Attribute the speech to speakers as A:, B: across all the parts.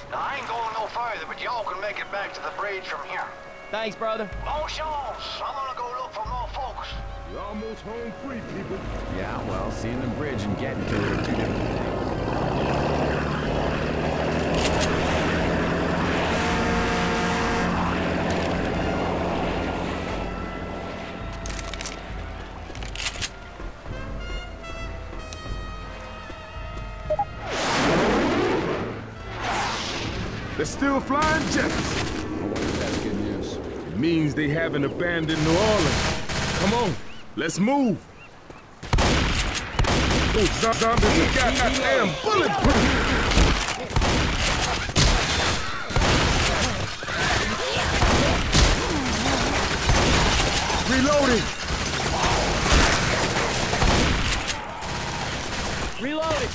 A: Now, I ain't going no further, but y'all can make it back to the bridge from here.
B: Thanks, brother.
A: More shots. I'm gonna go look for more folks.
C: You're almost home free, people.
D: Yeah, well, seeing the bridge and getting to it are two different things.
C: They're still flying jets.
D: I wonder if that's good news.
C: It means they haven't abandoned New Orleans. Come on, let's move. Those zombies are goddamn bulletproof. Reloading.
B: Reloading.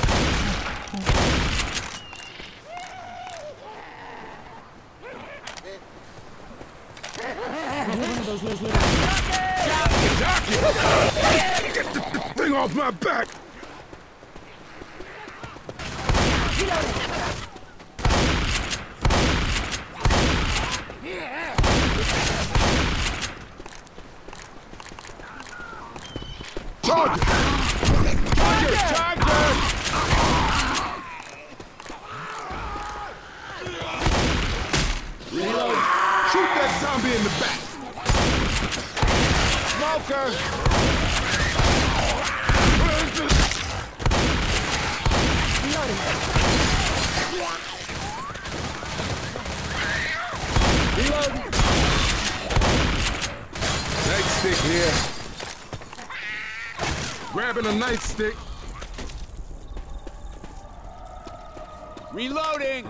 C: Get the thing off my back! Target! Target! Reload! Shoot that zombie in the back! Smoker!
B: Reload.
C: Nightstick here. Grabbing a nightstick.
B: Reloading.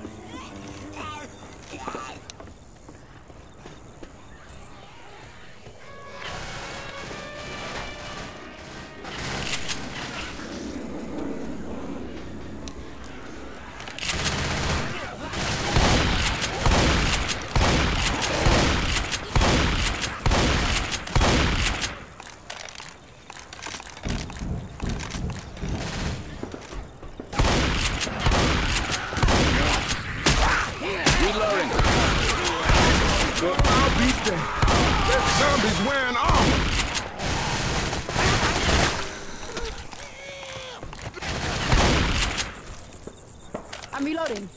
C: Well, I'll beat them. That zombie's wearing armor.
E: I'm reloading.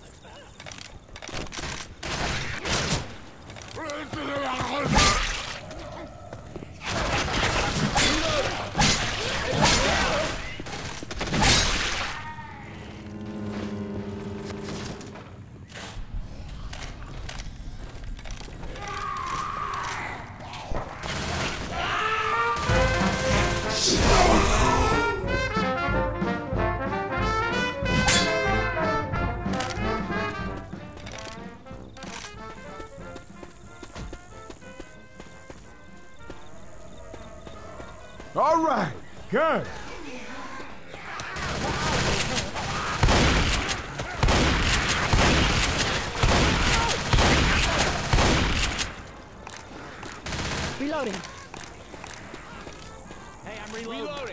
C: All right, good.
E: Reloading.
B: Hey, I'm reloading.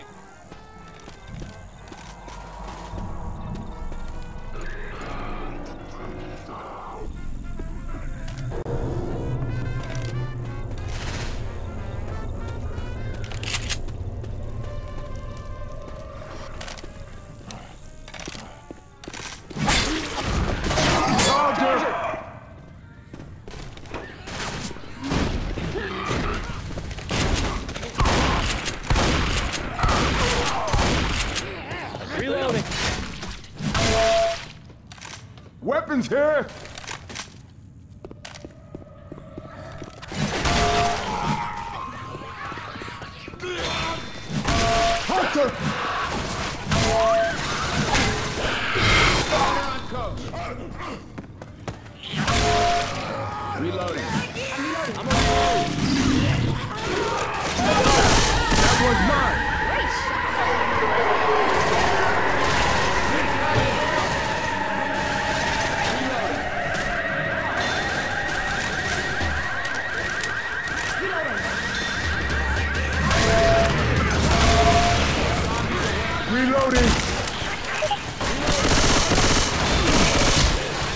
E: Reloading.
C: Weapons here. Hunter!
B: Reloading.
C: That one's mine. Reloading.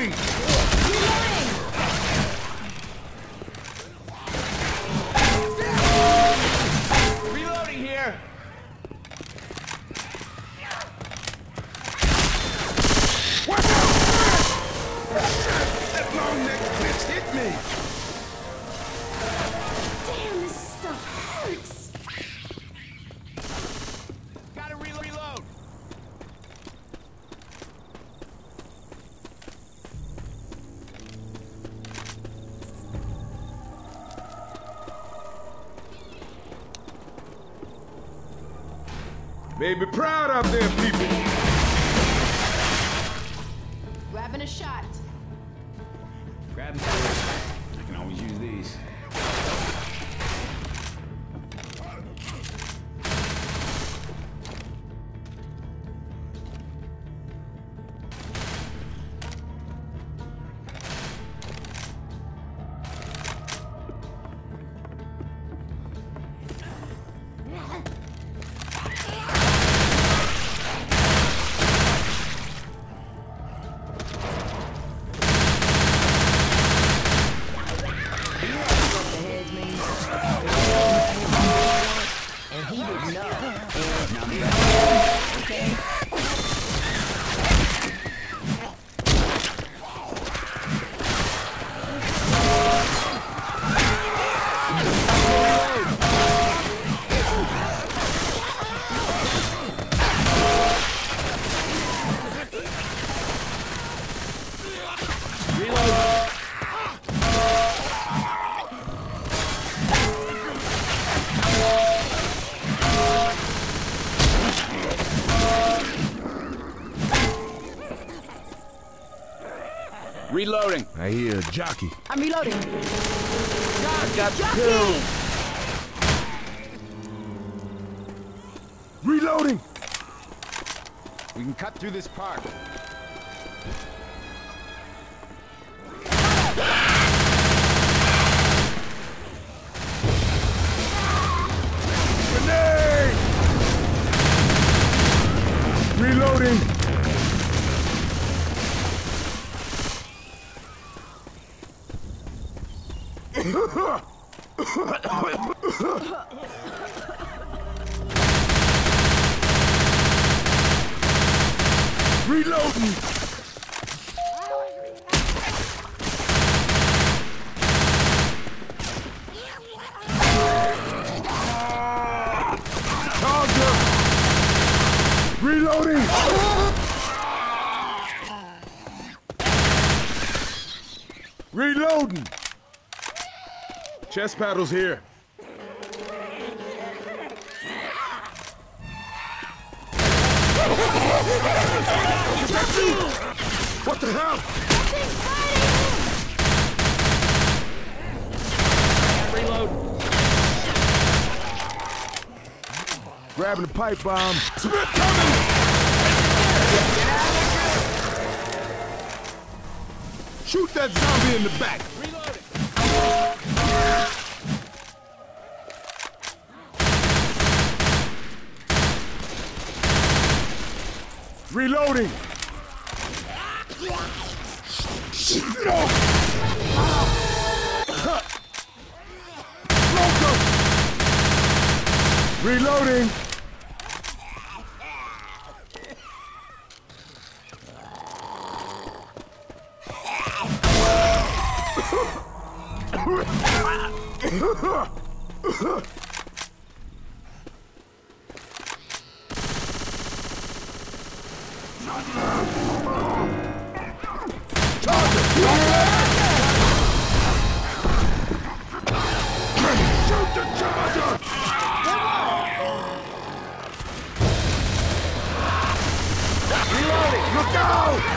C: Reloading!
B: Reloading here.
C: Watch out! That long neck bitch hit me!
E: Damn, this stuff hurts.
B: Gotta reload.
C: Baby, proud out there, people.
E: Grabbing a shot.
D: Grab them. I can always use these.
B: Reloading.
C: I hear a jockey.
E: I'm reloading.
B: Got
E: Jockey!
C: Reloading!
D: We can cut through this park.
C: Grenade! Reloading! Reloading! Charger! Reloading! Reloading! Chest paddles here. What the hell?
B: Reload.
C: Grabbing the pipe bomb. Spit coming! Shoot that zombie in the back. Reloading! Reloading!